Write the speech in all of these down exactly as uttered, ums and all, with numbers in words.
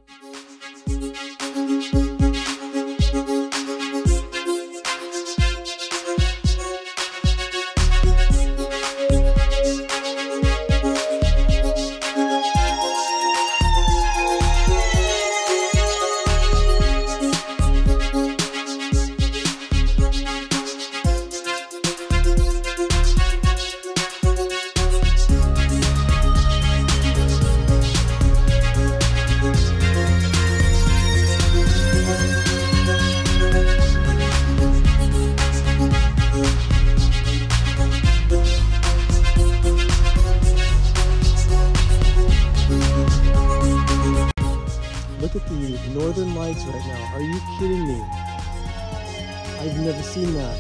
Look at the northern lights right now. Are you kidding me? I've never seen that.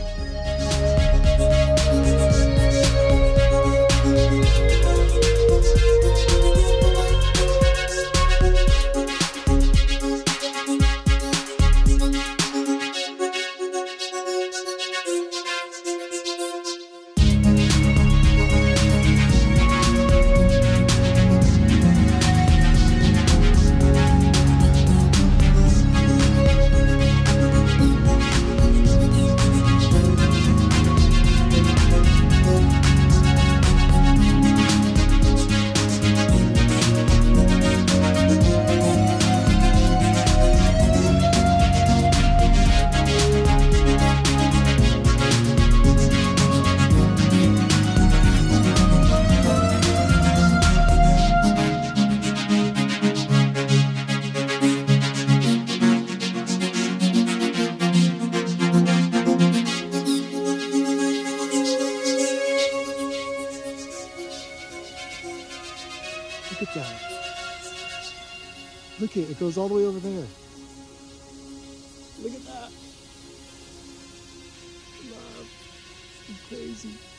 Look at that. Look at it, it goes all the way over there. Look at that. Love. Crazy.